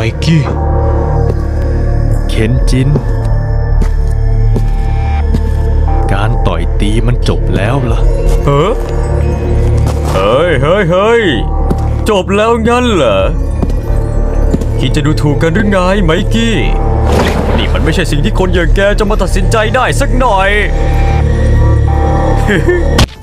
กี้เคนจินการต่อยตีมันจบแล้วล่ะเฮ้ยจบแล้วงั้นเหรอคิดจะดูถูกกันหรือไงไมกี้นี่มันไม่ใช่สิ่งที่คนอย่างแกจะมาตัดสินใจได้สักหน่อย